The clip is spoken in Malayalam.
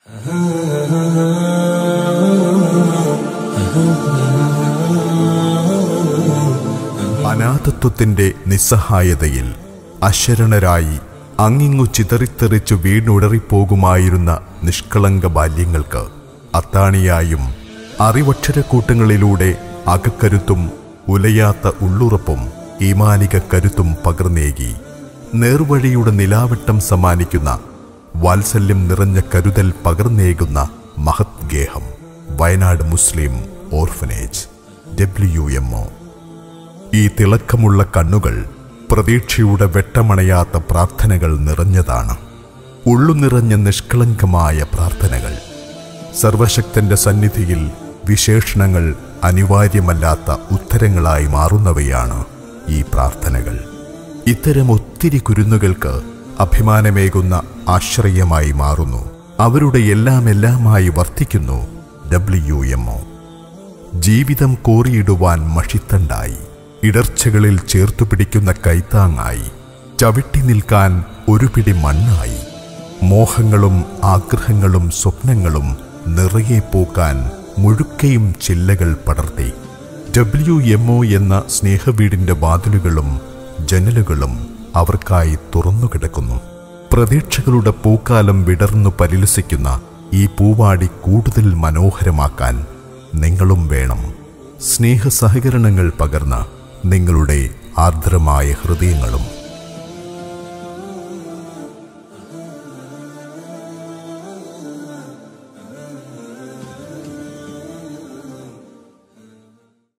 അനാഥത്വത്തിന്റെ നിസ്സഹായതയിൽ അശരണരായി അങ്ങിങ്ങു ചിതറിത്തെറിച്ചു വീണുടറിപ്പോകുമായിരുന്ന നിഷ്കളങ്ക ബാല്യങ്ങൾക്ക് അത്താണിയായും അറിവക്ഷരക്കൂട്ടങ്ങളിലൂടെ അകക്കരുത്തും ഉലയാത്ത ഉള്ളുറപ്പും ഈമാനിക കരുത്തും പകർന്നേകി നേർവഴിയുടെ നിലാവട്ടം സമ്മാനിക്കുന്ന വാത്സല്യം നിറഞ്ഞ കരുതൽ പകർന്നേകുന്ന മഹത് ഗേഹം വയനാട് മുസ്ലിം ഓർഫനേജ് WMO. ഈ തിളക്കമുള്ള കണ്ണുകൾ പ്രതീക്ഷയുടെ വെട്ടമണയാത്ത പ്രാർത്ഥനകൾ നിറഞ്ഞതാണ്. ഉള്ളുനിറഞ്ഞ നിഷ്കളങ്കമായ പ്രാർത്ഥനകൾ. സർവശക്തന്റെ സന്നിധിയിൽ വിശേഷണങ്ങൾ അനിവാര്യമല്ലാത്ത ഉത്തരങ്ങളായി മാറുന്നവയാണ് ഈ പ്രാർത്ഥനകൾ. ഇത്തരം ഒത്തിരി കുരുന്നുകൾക്ക് അഭിമാനമേകുന്ന ആശ്രയമായി മാറുന്നു. അവരുടെ എല്ലാമായി വർത്തിക്കുന്നു WMO. ജീവിതം കോറിയിടുവാൻ മഷിത്തണ്ടായി, ഇടർച്ചകളിൽ ചേർത്തുപിടിക്കുന്ന കൈത്താങ്ങായി, ചവിട്ടി നിൽക്കാൻ ഒരു പിടി മണ്ണായി, മോഹങ്ങളും ആഗ്രഹങ്ങളും സ്വപ്നങ്ങളും നിറയെ പൂക്കാൻ മുഴുക്കയും ചില്ലകൾ പടർത്തി WMO എന്ന സ്നേഹവീടിന്റെ വാതിലുകളും ജനലുകളും അവർക്കായി തുറന്നുകിടക്കുന്നു. പ്രതീക്ഷകളുടെ പൂക്കാലം വിടർന്നു പരിലസിക്കുന്ന ഈ പൂവാടി കൂടുതൽ മനോഹരമാക്കാൻ നിങ്ങളും വേണം. സ്നേഹസഹകരണങ്ങൾ പകർന്ന നിങ്ങളുടെ ആർദ്രമായ ഹൃദയങ്ങളും.